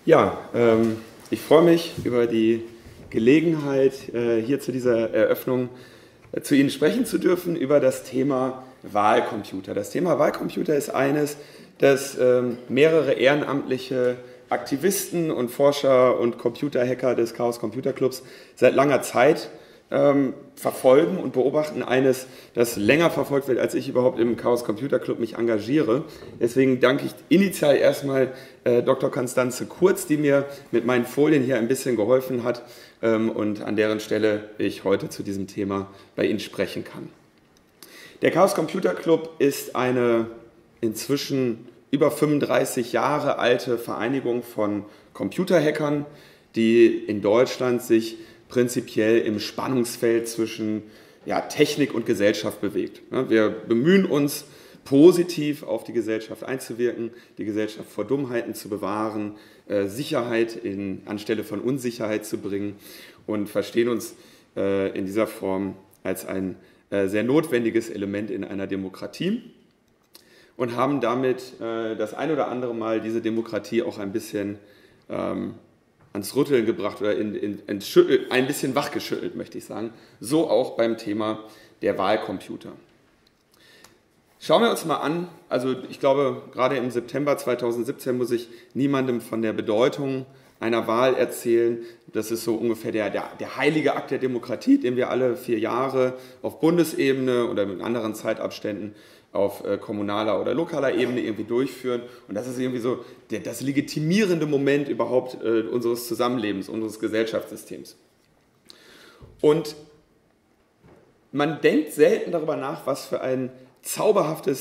Ja, ich freue mich über die Gelegenheit, hier zu dieser Eröffnung zu Ihnen sprechen zu dürfen über das Thema Wahlcomputer. Das Thema Wahlcomputer ist eines, das mehrere ehrenamtliche Aktivisten und Forscher und Computerhacker des Chaos Computer Clubs seit langer Zeit verfolgen und beobachten, eines, das länger verfolgt wird, als ich überhaupt im Chaos Computer Club mich engagiere. Deswegen danke ich initial erstmal Dr. Constanze Kurz, die mir mit meinen Folien hier ein bisschen geholfen hat und an deren Stelle ich heute zu diesem Thema bei Ihnen sprechen kann. Der Chaos Computer Club ist eine inzwischen über 35 Jahre alte Vereinigung von Computerhackern, die in Deutschland sich prinzipiell im Spannungsfeld zwischen Technik und Gesellschaft bewegt. Wir bemühen uns, positiv auf die Gesellschaft einzuwirken, die Gesellschaft vor Dummheiten zu bewahren, Sicherheit anstelle von Unsicherheit zu bringen und verstehen uns in dieser Form als ein sehr notwendiges Element in einer Demokratie und haben damit das ein oder andere Mal diese Demokratie auch ein bisschen ans Rütteln gebracht oder ein bisschen wachgeschüttelt, möchte ich sagen. So auch beim Thema der Wahlcomputer. Schauen wir uns mal an, also ich glaube, gerade im September 2017 muss ich niemandem von der Bedeutung einer Wahl erzählen. Das ist so ungefähr der heilige Akt der Demokratie, den wir alle 4 Jahre auf Bundesebene oder mit anderen Zeitabständen auf kommunaler oder lokaler Ebene irgendwie durchführen. Und das ist irgendwie so das legitimierende Moment überhaupt unseres Zusammenlebens, unseres Gesellschaftssystems. Und man denkt selten darüber nach, was für ein zauberhafter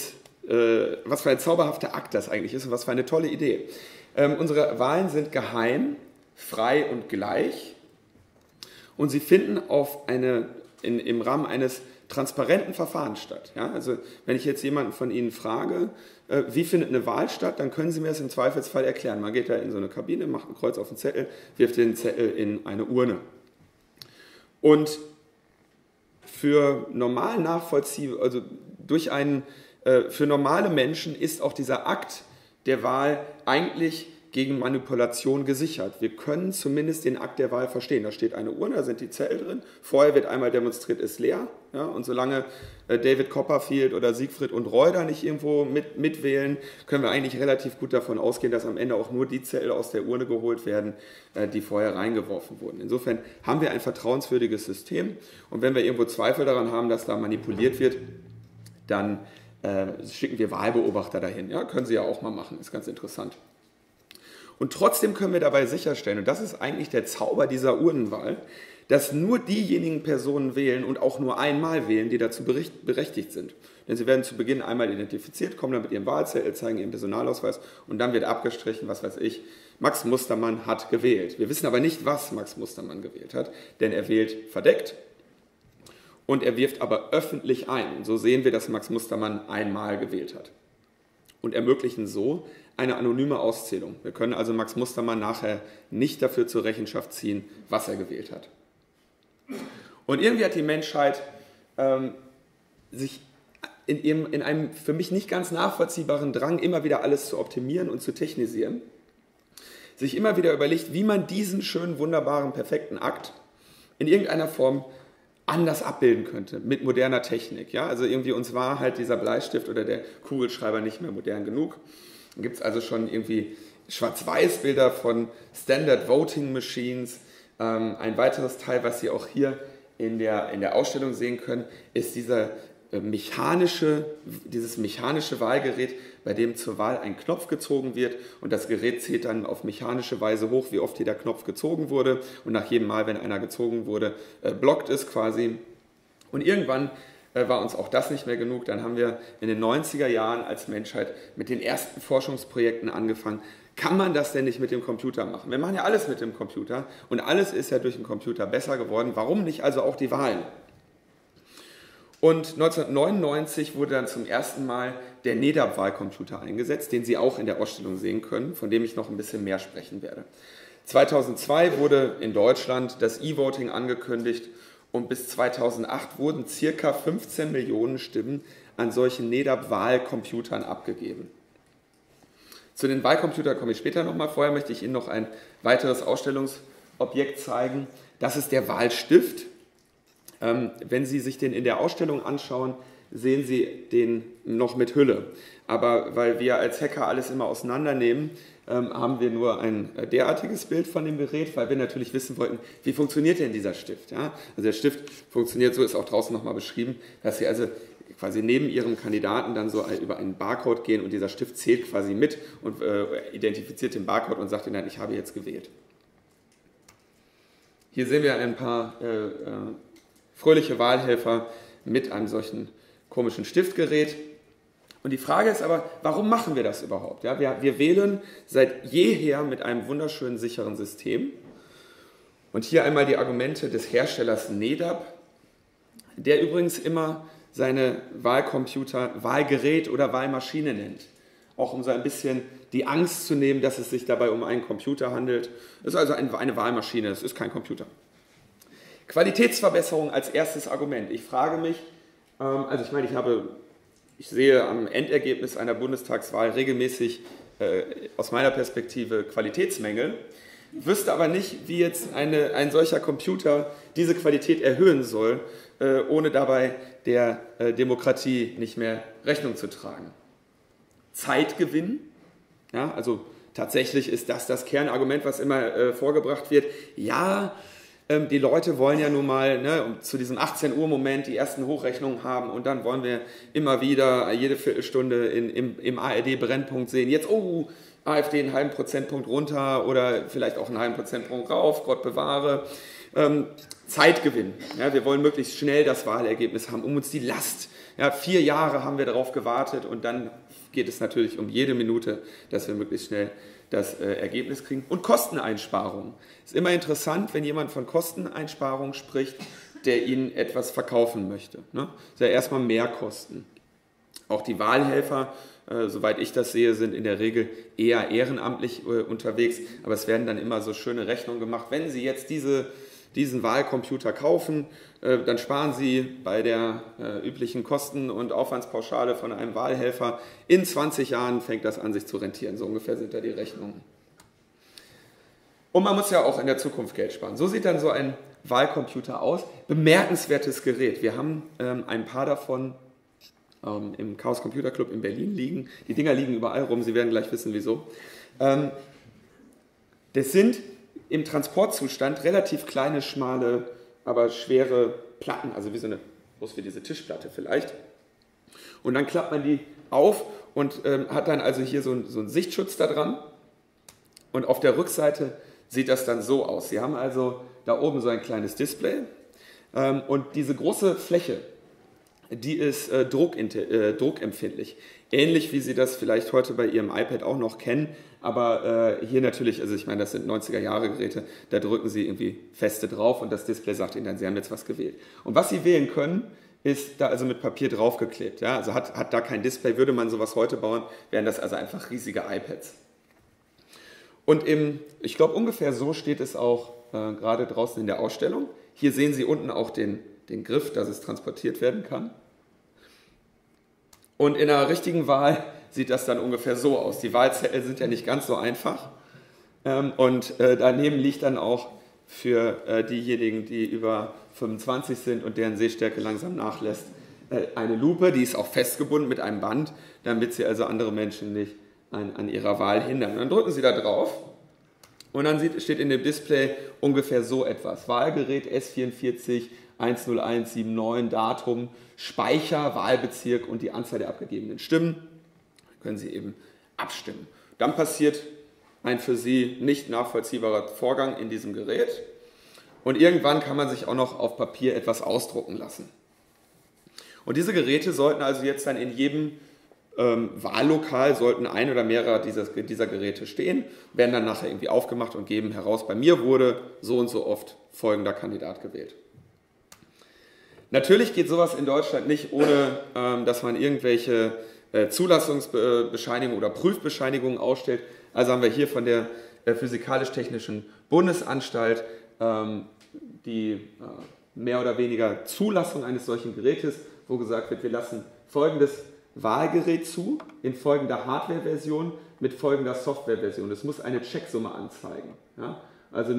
Akt das eigentlich ist und was für eine tolle Idee. Unsere Wahlen sind geheim, frei und gleich und sie finden im Rahmen eines transparenten Verfahrens statt. Ja? Also wenn ich jetzt jemanden von Ihnen frage, wie findet eine Wahl statt, dann können Sie mir das im Zweifelsfall erklären. Man geht da in so eine Kabine, macht ein Kreuz auf den Zettel, wirft den Zettel in eine Urne. Und für normal nachvollziehbar, also für normale Menschen ist auch dieser Akt der Wahl eigentlich gegen Manipulation gesichert. Wir können zumindest den Akt der Wahl verstehen. Da steht eine Urne, da sind die Zettel drin. Vorher wird einmal demonstriert, ist leer. Ja, und solange David Copperfield oder Siegfried und Roy da nicht irgendwo mitwählen, können wir eigentlich relativ gut davon ausgehen, dass am Ende auch nur die Zettel aus der Urne geholt werden, die vorher reingeworfen wurden. Insofern haben wir ein vertrauenswürdiges System. Und wenn wir irgendwo Zweifel daran haben, dass da manipuliert wird, dann schicken wir Wahlbeobachter dahin. Ja, können Sie ja auch mal machen, ist ganz interessant. Und trotzdem können wir dabei sicherstellen, und das ist eigentlich der Zauber dieser Urnenwahl, dass nur diejenigen Personen wählen und auch nur einmal wählen, die dazu berechtigt sind. Denn sie werden zu Beginn einmal identifiziert, kommen dann mit ihrem Wahlzettel, zeigen ihren Personalausweis und dann wird abgestrichen, was weiß ich, Max Mustermann hat gewählt. Wir wissen aber nicht, was Max Mustermann gewählt hat, denn er wählt verdeckt und er wirft aber öffentlich ein. Und so sehen wir, dass Max Mustermann einmal gewählt hat. Und ermöglichen so eine anonyme Auszählung. Wir können also Max Mustermann nachher nicht dafür zur Rechenschaft ziehen, was er gewählt hat. Und irgendwie hat die Menschheit sich in einem für mich nicht ganz nachvollziehbaren Drang, immer wieder alles zu optimieren und zu technisieren, sich immer wieder überlegt, wie man diesen schönen, wunderbaren, perfekten Akt in irgendeiner Form anders abbilden könnte, mit moderner Technik. Ja? Also irgendwie uns war halt dieser Bleistift oder der Kugelschreiber nicht mehr modern genug. Dann gibt es also schon irgendwie Schwarz-Weiß-Bilder von Standard Voting Machines. Ein weiteres Teil, was Sie auch hier in der Ausstellung sehen können, ist dieses mechanische Wahlgerät, bei dem zur Wahl ein Knopf gezogen wird und das Gerät zählt dann auf mechanische Weise hoch, wie oft jeder Knopf gezogen wurde und nach jedem Mal, wenn einer gezogen wurde, blockt es quasi. Und irgendwann war uns auch das nicht mehr genug. Dann haben wir in den 90er Jahren als Menschheit mit den ersten Forschungsprojekten angefangen. Kann man das denn nicht mit dem Computer machen? Wir machen ja alles mit dem Computer und alles ist ja durch den Computer besser geworden. Warum nicht also auch die Wahlen? Und 1999 wurde dann zum ersten Mal der NEDAP-Wahlcomputer eingesetzt, den Sie auch in der Ausstellung sehen können, von dem ich noch ein bisschen mehr sprechen werde. 2002 wurde in Deutschland das E-Voting angekündigt und bis 2008 wurden ca. 15 Millionen Stimmen an solchen NEDAP-Wahlcomputern abgegeben. Zu den Wahlcomputern komme ich später nochmal. Vorher möchte ich Ihnen noch ein weiteres Ausstellungsobjekt zeigen. Das ist der Wahlstift. Wenn Sie sich den in der Ausstellung anschauen, sehen Sie den noch mit Hülle. Aber weil wir als Hacker alles immer auseinandernehmen, haben wir nur ein derartiges Bild von dem Gerät, weil wir natürlich wissen wollten, wie funktioniert denn dieser Stift. Ja? Also der Stift funktioniert, so ist auch draußen nochmal beschrieben, dass Sie also quasi neben Ihrem Kandidaten dann so über einen Barcode gehen und dieser Stift zählt quasi mit und identifiziert den Barcode und sagt Ihnen dann, ich habe jetzt gewählt. Hier sehen wir ein paar fröhliche Wahlhelfer mit einem solchen komischen Stiftgerät. Und die Frage ist aber, warum machen wir das überhaupt? Ja, wir wählen seit jeher mit einem wunderschönen sicheren System. Und hier einmal die Argumente des Herstellers NEDAP, der übrigens immer seine Wahlcomputer Wahlgerät oder Wahlmaschine nennt. Auch um so ein bisschen die Angst zu nehmen, dass es sich dabei um einen Computer handelt. Es ist also eine Wahlmaschine, es ist kein Computer. Qualitätsverbesserung als erstes Argument. Ich frage mich, also ich meine, ich sehe am Endergebnis einer Bundestagswahl regelmäßig aus meiner Perspektive Qualitätsmängel, wüsste aber nicht, wie jetzt ein solcher Computer diese Qualität erhöhen soll, ohne dabei der Demokratie nicht mehr Rechnung zu tragen. Zeitgewinn, ja, also tatsächlich ist das Kernargument, was immer vorgebracht wird. Ja, die Leute wollen ja nun mal zu diesem 18 Uhr Moment die ersten Hochrechnungen haben und dann wollen wir immer wieder jede Viertelstunde im ARD-Brennpunkt sehen, jetzt, AfD einen halben Prozentpunkt runter oder vielleicht auch einen halben Prozentpunkt rauf, Gott bewahre. Zeitgewinn. Ja, wir wollen möglichst schnell das Wahlergebnis haben, um uns die Last. Ja, 4 Jahre haben wir darauf gewartet und dann geht es natürlich um jede Minute, dass wir möglichst schnell das Ergebnis kriegen. Und Kosteneinsparungen. Es ist immer interessant, wenn jemand von Kosteneinsparungen spricht, der Ihnen etwas verkaufen möchte. Ne? Das ist ja erstmal Mehrkosten. Auch die Wahlhelfer, soweit ich das sehe, sind in der Regel eher ehrenamtlich unterwegs, aber es werden dann immer so schöne Rechnungen gemacht. Wenn Sie jetzt diesen Wahlcomputer kaufen, dann sparen Sie bei der üblichen Kosten- und Aufwandspauschale von einem Wahlhelfer. In 20 Jahren fängt das an, sich zu rentieren. So ungefähr sind da die Rechnungen. Und man muss ja auch in der Zukunft Geld sparen. So sieht dann so ein Wahlcomputer aus. Bemerkenswertes Gerät. Wir haben ein paar davon im Chaos Computer Club in Berlin liegen. Die Dinger liegen überall rum. Sie werden gleich wissen, wieso. Das sind im Transportzustand relativ kleine, schmale, aber schwere Platten, also wie groß wie diese Tischplatte vielleicht. Und dann klappt man die auf und hat dann also hier so einen Sichtschutz da dran. Und auf der Rückseite sieht das dann so aus. Sie haben also da oben so ein kleines Display und diese große Fläche, die ist druckempfindlich. Ähnlich wie Sie das vielleicht heute bei Ihrem iPad auch noch kennen, aber hier natürlich, also ich meine, das sind 90er-Jahre-Geräte, da drücken Sie irgendwie feste drauf und das Display sagt Ihnen dann, Sie haben jetzt was gewählt. Und was Sie wählen können, ist da also mit Papier draufgeklebt. Ja? Also hat da kein Display, würde man sowas heute bauen, wären das also einfach riesige iPads. Und ich glaube, ungefähr so steht es auch gerade draußen in der Ausstellung. Hier sehen Sie unten auch den Griff, dass es transportiert werden kann. Und in einer richtigen Wahl sieht das dann ungefähr so aus. Die Wahlzettel sind ja nicht ganz so einfach. Und daneben liegt dann auch für diejenigen, die über 25 sind und deren Sehstärke langsam nachlässt, eine Lupe, die ist auch festgebunden mit einem Band, damit Sie also andere Menschen nicht an ihrer Wahl hindern. Und dann drücken Sie da drauf und dann steht in dem Display ungefähr so etwas. Wahlgerät S44 10179, Datum, Speicher, Wahlbezirk und die Anzahl der abgegebenen Stimmen. Dann können Sie eben abstimmen. Dann passiert ein für Sie nicht nachvollziehbarer Vorgang in diesem Gerät und irgendwann kann man sich auch noch auf Papier etwas ausdrucken lassen. Und diese Geräte sollten also jetzt dann in jedem Wahllokal sollten ein oder mehrere dieser Geräte stehen, werden dann nachher irgendwie aufgemacht und geben heraus, bei mir wurde so und so oft folgender Kandidat gewählt. Natürlich geht sowas in Deutschland nicht, ohne dass man irgendwelche Zulassungsbescheinigungen oder Prüfbescheinigungen ausstellt. Also haben wir hier von der Physikalisch-Technischen Bundesanstalt die mehr oder weniger Zulassung eines solchen Gerätes, wo gesagt wird, wir lassen folgendes Wahlgerät zu, in folgender Hardware-Version mit folgender Softwareversion. Es muss eine Checksumme anzeigen. Ja? Also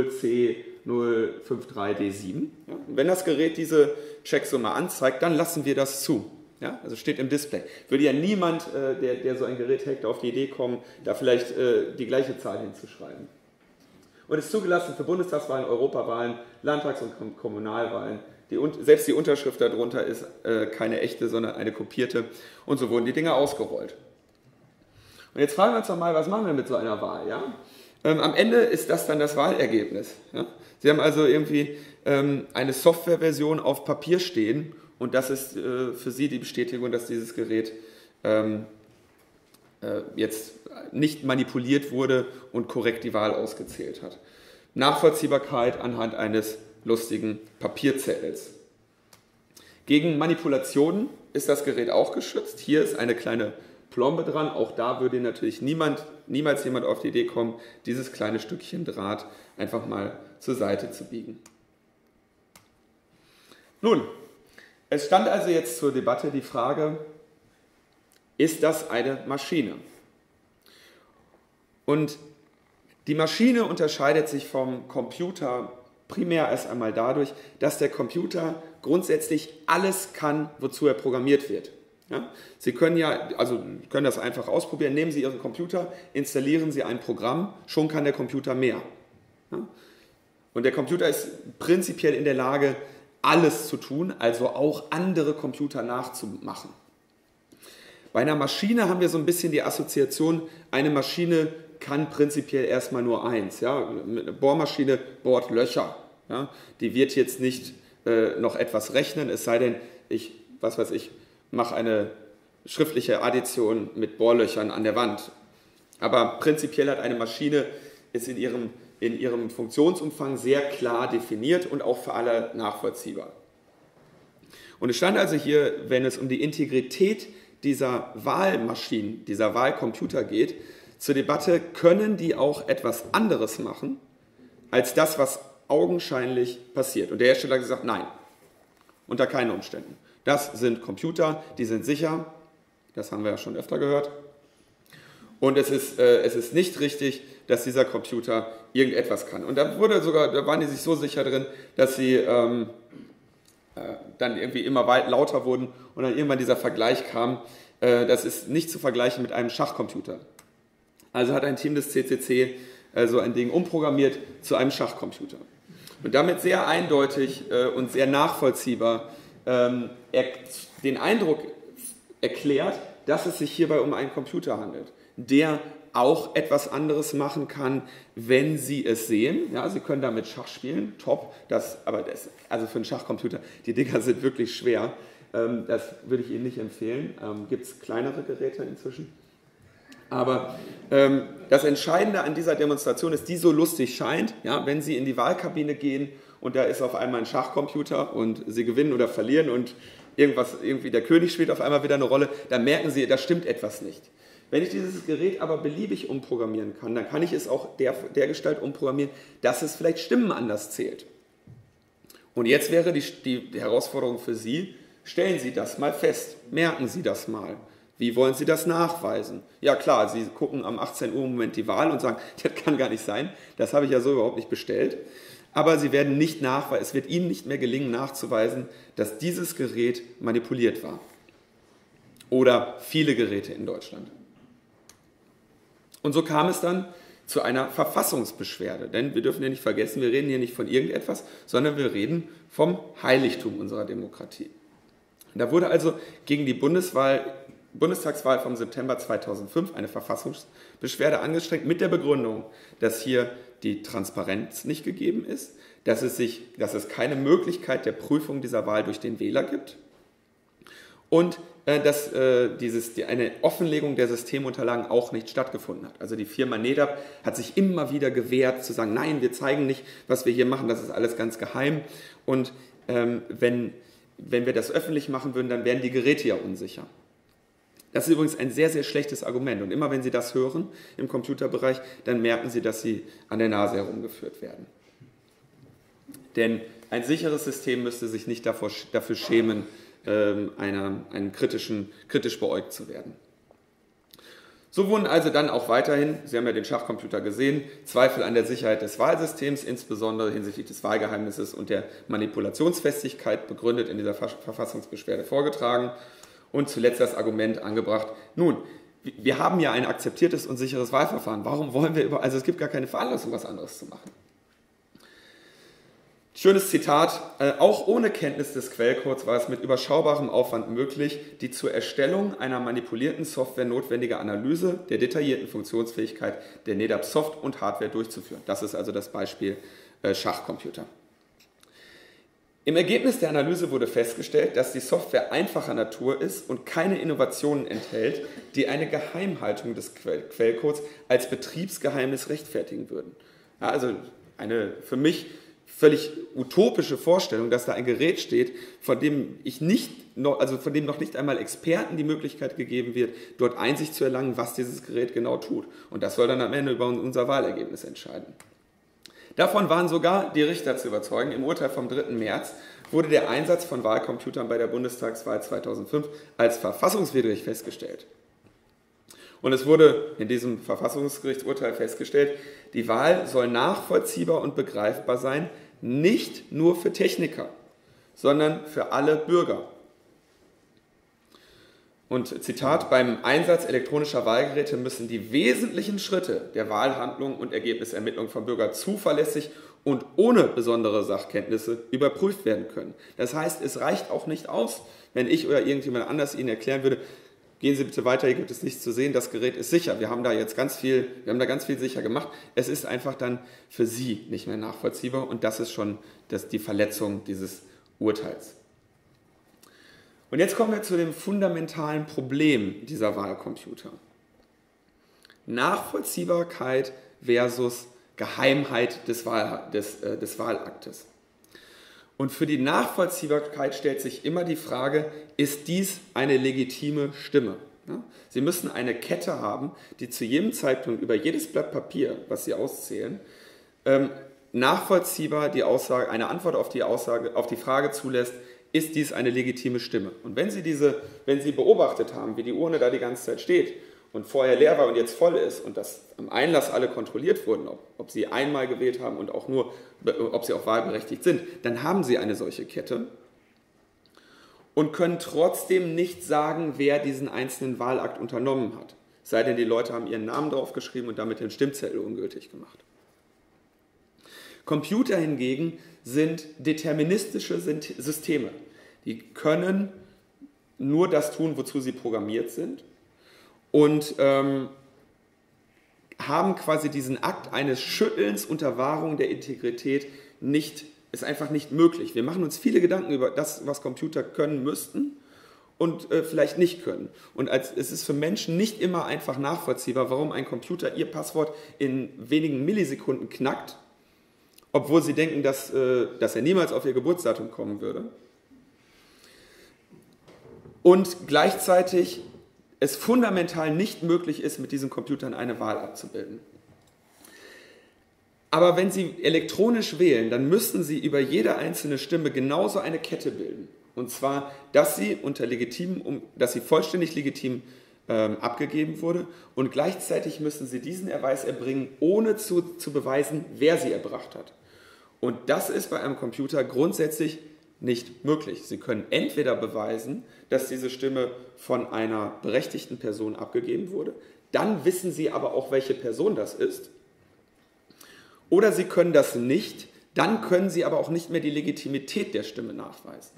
00C053D7. Ja? Und wenn das Gerät diese Checksumme anzeigt, dann lassen wir das zu. Ja? Also steht im Display. Würde ja niemand, der so ein Gerät hackt, auf die Idee kommen, da vielleicht die gleiche Zahl hinzuschreiben. Und ist zugelassen für Bundestagswahlen, Europawahlen, Landtags- und Kommunalwahlen. Selbst die Unterschrift darunter ist keine echte, sondern eine kopierte. Und so wurden die Dinge ausgerollt. Und jetzt fragen wir uns doch mal, was machen wir mit so einer Wahl? Ja? Am Ende ist das dann das Wahlergebnis. Ja? Sie haben also irgendwie eine Softwareversion auf Papier stehen und das ist für Sie die Bestätigung, dass dieses Gerät jetzt nicht manipuliert wurde und korrekt die Wahl ausgezählt hat. Nachvollziehbarkeit anhand eines lustigen Papierzettels. Gegen Manipulationen ist das Gerät auch geschützt. Hier ist eine kleine Plombe dran. Auch da würde natürlich niemals jemand auf die Idee kommen, dieses kleine Stückchen Draht einfach mal zur Seite zu biegen. Nun, es stand also jetzt zur Debatte die Frage, ist das eine Maschine? Und die Maschine unterscheidet sich vom Computer primär erst einmal dadurch, dass der Computer grundsätzlich alles kann, wozu er programmiert wird. Ja? Sie können können das einfach ausprobieren. Nehmen Sie Ihren Computer, installieren Sie ein Programm, schon kann der Computer mehr. Ja? Und der Computer ist prinzipiell in der Lage, alles zu tun, also auch andere Computer nachzumachen. Bei einer Maschine haben wir so ein bisschen die Assoziation, eine Maschine kann prinzipiell erstmal nur eins. Ja? Eine Bohrmaschine bohrt Löcher. Ja? Die wird jetzt nicht noch etwas rechnen, es sei denn, ich mache eine schriftliche Addition mit Bohrlöchern an der Wand. Aber prinzipiell hat eine Maschine, ist in ihrem Funktionsumfang sehr klar definiert und auch für alle nachvollziehbar. Und es stand also hier, wenn es um die Integrität dieser Wahlmaschinen, dieser Wahlcomputer geht, zur Debatte, können die auch etwas anderes machen, als das, was augenscheinlich passiert. Und der Hersteller hat gesagt, nein, unter keinen Umständen. Das sind Computer, die sind sicher, das haben wir ja schon öfter gehört. Und es ist nicht richtig, dass dieser Computer irgendetwas kann. Und da waren die sich so sicher drin, dass sie dann irgendwie immer lauter wurden und dann irgendwann dieser Vergleich kam, das ist nicht zu vergleichen mit einem Schachcomputer. Also hat ein Team des CCC so ein Ding umprogrammiert zu einem Schachcomputer. Und damit sehr eindeutig und sehr nachvollziehbar den Eindruck erklärt, dass es sich hierbei um einen Computer handelt, der auch etwas anderes machen kann, wenn Sie es sehen. Ja, Sie können damit Schach spielen, top. Also für einen Schachcomputer, die Dinger sind wirklich schwer. Das würde ich Ihnen nicht empfehlen. Gibt es kleinere Geräte inzwischen? Aber das Entscheidende an dieser Demonstration ist, die so lustig scheint, ja, wenn Sie in die Wahlkabine gehen und da ist auf einmal ein Schachcomputer und Sie gewinnen oder verlieren und irgendwie der König spielt auf einmal wieder eine Rolle, dann merken Sie, da stimmt etwas nicht. Wenn ich dieses Gerät aber beliebig umprogrammieren kann, dann kann ich es auch dergestalt umprogrammieren, dass es vielleicht Stimmen anders zählt. Und jetzt wäre die Herausforderung für Sie, stellen Sie das mal fest, merken Sie das mal. Wie wollen Sie das nachweisen? Ja klar, Sie gucken am 18 Uhr im Moment die Wahl und sagen, das kann gar nicht sein, das habe ich ja so überhaupt nicht bestellt. Aber es wird Ihnen nicht mehr gelingen nachzuweisen, dass dieses Gerät manipuliert war. Oder viele Geräte in Deutschland. Und so kam es dann zu einer Verfassungsbeschwerde. Denn wir dürfen ja nicht vergessen, wir reden hier nicht von irgendetwas, sondern wir reden vom Heiligtum unserer Demokratie. Da wurde also gegen die Bundestagswahl vom September 2005 eine Verfassungsbeschwerde angestrengt mit der Begründung, dass hier die Transparenz nicht gegeben ist, dass es keine Möglichkeit der Prüfung dieser Wahl durch den Wähler gibt und dass eine Offenlegung der Systemunterlagen auch nicht stattgefunden hat. Also die Firma NEDAP hat sich immer wieder gewehrt, zu sagen, nein, wir zeigen nicht, was wir hier machen, das ist alles ganz geheim. Und wenn wir das öffentlich machen würden, dann wären die Geräte ja unsicher. Das ist übrigens ein sehr, sehr schlechtes Argument. Und immer wenn Sie das hören im Computerbereich, dann merken Sie, dass Sie an der Nase herumgeführt werden. Denn ein sicheres System müsste sich nicht dafür schämen, kritisch beäugt zu werden. So wurden also dann auch weiterhin, Sie haben ja den Schachcomputer gesehen, Zweifel an der Sicherheit des Wahlsystems, insbesondere hinsichtlich des Wahlgeheimnisses und der Manipulationsfestigkeit, begründet in dieser Verfassungsbeschwerde vorgetragen und zuletzt das Argument angebracht, nun, wir haben ja ein akzeptiertes und sicheres Wahlverfahren, warum wollen wir also es gibt gar keine Veranlassung, was anderes zu machen. Schönes Zitat, auch ohne Kenntnis des Quellcodes war es mit überschaubarem Aufwand möglich, die zur Erstellung einer manipulierten Software notwendige Analyse der detaillierten Funktionsfähigkeit der NEDAP Soft und Hardware durchzuführen. Das ist also das Beispiel Schachcomputer. Im Ergebnis der Analyse wurde festgestellt, dass die Software einfacher Natur ist und keine Innovationen enthält, die eine Geheimhaltung des Quellcodes als Betriebsgeheimnis rechtfertigen würden. Ja, also eine für mich völlig utopische Vorstellung, dass da ein Gerät steht, von dem noch nicht einmal Experten die Möglichkeit gegeben wird, dort Einsicht zu erlangen, was dieses Gerät genau tut. Und das soll dann am Ende über unser Wahlergebnis entscheiden. Davon waren sogar die Richter zu überzeugen. Im Urteil vom 3. März wurde der Einsatz von Wahlcomputern bei der Bundestagswahl 2005 als verfassungswidrig festgestellt. Und es wurde in diesem Verfassungsgerichtsurteil festgestellt, die Wahl soll nachvollziehbar und begreifbar sein, nicht nur für Techniker, sondern für alle Bürger. Und Zitat, beim Einsatz elektronischer Wahlgeräte müssen die wesentlichen Schritte der Wahlhandlung und Ergebnisermittlung vom Bürger zuverlässig und ohne besondere Sachkenntnisse überprüft werden können. Das heißt, es reicht auch nicht aus, wenn ich oder irgendjemand anders Ihnen erklären würde, gehen Sie bitte weiter, hier gibt es nichts zu sehen, das Gerät ist sicher. Wir haben da ganz viel sicher gemacht. Es ist einfach dann für Sie nicht mehr nachvollziehbar und das ist schon die Verletzung dieses Urteils. Und jetzt kommen wir zu dem fundamentalen Problem dieser Wahlcomputer. Nachvollziehbarkeit versus Geheimheit des Wahlaktes. Und für die Nachvollziehbarkeit stellt sich immer die Frage, ist dies eine legitime Stimme? Ja? Sie müssen eine Kette haben, die zu jedem Zeitpunkt über jedes Blatt Papier, was Sie auszählen, nachvollziehbar eine Antwort auf die Frage zulässt, ist dies eine legitime Stimme? Und wenn Sie beobachtet haben, wie die Urne da die ganze Zeit steht und vorher leer war und jetzt voll ist und dass am Einlass alle kontrolliert wurden, ob sie einmal gewählt haben und auch nur, ob sie auch wahlberechtigt sind, dann haben Sie eine solche Kette und können trotzdem nicht sagen, wer diesen einzelnen Wahlakt unternommen hat. Es sei denn, die Leute haben ihren Namen draufgeschrieben und damit den Stimmzettel ungültig gemacht. Computer hingegen sind deterministische Systeme. Die können nur das tun, wozu sie programmiert sind und haben quasi diesen Akt eines Schüttelns unter Wahrung der Integrität ist einfach nicht möglich. Wir machen uns viele Gedanken über das, was Computer können müssten und vielleicht nicht können. Und es ist für Menschen nicht immer einfach nachvollziehbar, warum ein Computer ihr Passwort in wenigen Millisekunden knackt, obwohl sie denken, dass er niemals auf ihr Geburtsdatum kommen würde. Und gleichzeitig es fundamental nicht möglich ist, mit diesen Computern eine Wahl abzubilden. Aber wenn Sie elektronisch wählen, dann müssen Sie über jede einzelne Stimme genauso eine Kette bilden. Und zwar, dass sie vollständig legitim abgegeben wurde und gleichzeitig müssen Sie diesen Erweis erbringen, ohne zu beweisen, wer sie erbracht hat. Und das ist bei einem Computer grundsätzlich nicht möglich. Sie können entweder beweisen, dass diese Stimme von einer berechtigten Person abgegeben wurde, dann wissen Sie aber auch, welche Person das ist. Oder Sie können das nicht, dann können Sie aber auch nicht mehr die Legitimität der Stimme nachweisen.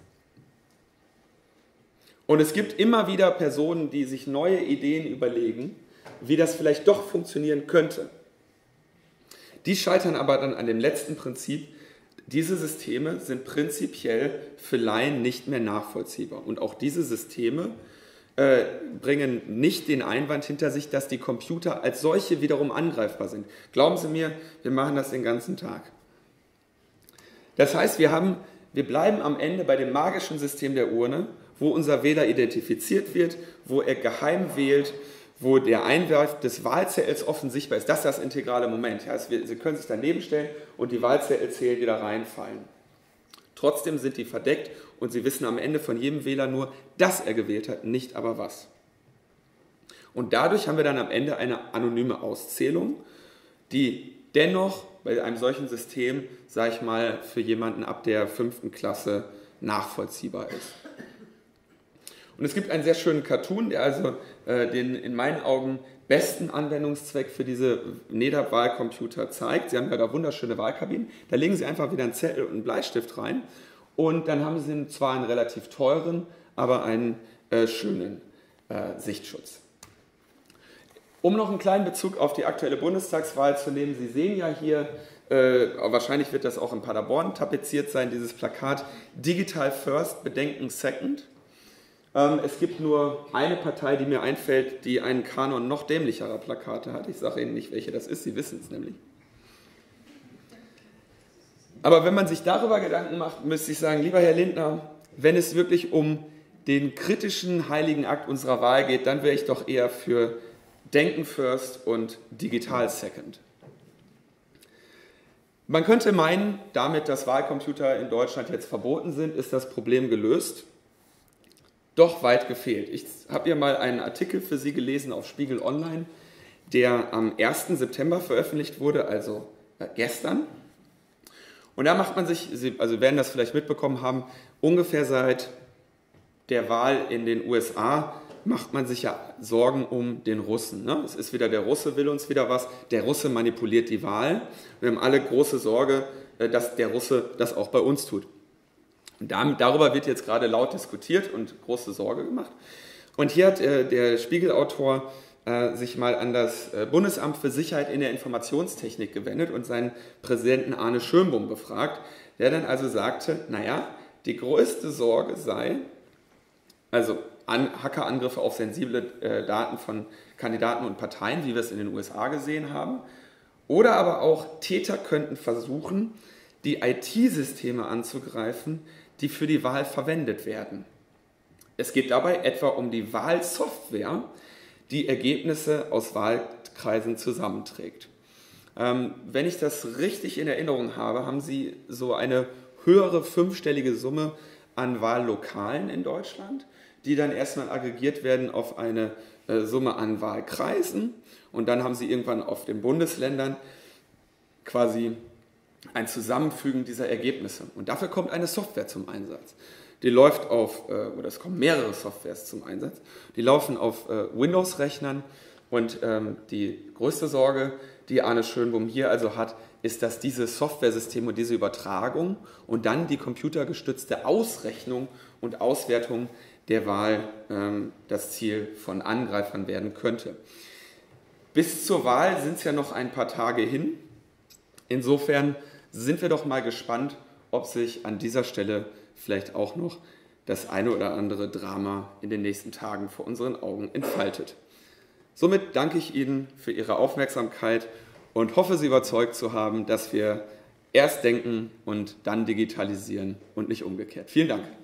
Und es gibt immer wieder Personen, die sich neue Ideen überlegen, wie das vielleicht doch funktionieren könnte. Die scheitern aber dann an dem letzten Prinzip, diese Systeme sind prinzipiell für Laien nicht mehr nachvollziehbar. Und auch diese Systeme bringen nicht den Einwand hinter sich, dass die Computer als solche wiederum angreifbar sind. Glauben Sie mir, wir machen das den ganzen Tag. Das heißt, wir bleiben am Ende bei dem magischen System der Urne, wo unser Wähler identifiziert wird, wo er geheim wählt, wo der Einwurf des Wahlzettels offen sichtbar ist. Das ist das integrale Moment. Ja, Sie können sich daneben stellen und die Wahlzettel zählen, die da reinfallen. Trotzdem sind die verdeckt und Sie wissen am Ende von jedem Wähler nur, dass er gewählt hat, nicht aber was. Und dadurch haben wir dann am Ende eine anonyme Auszählung, die dennoch bei einem solchen System, sage ich mal, für jemanden ab der 5. Klasse nachvollziehbar ist. Und es gibt einen sehr schönen Cartoon, der also den in meinen Augen besten Anwendungszweck für diese NEDAP-Wahlcomputer zeigt. Sie haben ja da wunderschöne Wahlkabinen. Da legen Sie einfach wieder einen Zettel und einen Bleistift rein und dann haben Sie zwar einen relativ teuren, aber einen schönen Sichtschutz. Um noch einen kleinen Bezug auf die aktuelle Bundestagswahl zu nehmen, Sie sehen ja hier, wahrscheinlich wird das auch in Paderborn tapeziert sein, dieses Plakat Digital First, Bedenken Second. Es gibt nur eine Partei, die mir einfällt, die einen Kanon noch dämlicherer Plakate hat. Ich sage Ihnen nicht, welche das ist, Sie wissen es nämlich. Aber wenn man sich darüber Gedanken macht, müsste ich sagen, lieber Herr Lindner, wenn es wirklich um den kritischen heiligen Akt unserer Wahl geht, dann wäre ich doch eher für Denken First und Digital Second. Man könnte meinen, damit, dass Wahlcomputer in Deutschland jetzt verboten sind, ist das Problem gelöst. Doch weit gefehlt. Ich habe hier mal einen Artikel für Sie gelesen auf Spiegel Online, der am 1. September veröffentlicht wurde, also gestern. Und da macht man sich, Sie werden das vielleicht mitbekommen haben, ungefähr seit der Wahl in den USA macht man sich ja Sorgen um den Russen. Ne? Es ist wieder der Russe will uns wieder was, der Russe manipuliert die Wahl. Wir haben alle große Sorge, dass der Russe das auch bei uns tut. Und darüber wird jetzt gerade laut diskutiert und große Sorge gemacht. Und hier hat der Spiegelautor sich mal an das Bundesamt für Sicherheit in der Informationstechnik gewendet und seinen Präsidenten Arne Schönbohm befragt, der dann also sagte, naja, die größte Sorge sei, also Hackerangriffe auf sensible Daten von Kandidaten und Parteien, wie wir es in den USA gesehen haben, oder aber auch Täter könnten versuchen, die IT-Systeme anzugreifen, die für die Wahl verwendet werden. Es geht dabei etwa um die Wahlsoftware, die Ergebnisse aus Wahlkreisen zusammenträgt. Wenn ich das richtig in Erinnerung habe, haben Sie so eine höhere 5-stellige Summe an Wahllokalen in Deutschland, die dann erstmal aggregiert werden auf eine Summe an Wahlkreisen und dann haben Sie irgendwann auf den Bundesländern quasi ein Zusammenfügen dieser Ergebnisse. Und dafür kommt eine Software zum Einsatz. Die läuft oder es kommen mehrere Softwares zum Einsatz. Die laufen auf Windows-Rechnern und die größte Sorge, die Arne Schönbohm hier also hat, ist, dass diese Softwaresysteme und diese Übertragung und dann die computergestützte Ausrechnung und Auswertung der Wahl das Ziel von Angreifern werden könnte. Bis zur Wahl sind es ja noch ein paar Tage hin. Insofern sind wir doch mal gespannt, ob sich an dieser Stelle vielleicht auch noch das eine oder andere Drama in den nächsten Tagen vor unseren Augen entfaltet. Somit danke ich Ihnen für Ihre Aufmerksamkeit und hoffe, Sie überzeugt zu haben, dass wir erst denken und dann digitalisieren und nicht umgekehrt. Vielen Dank.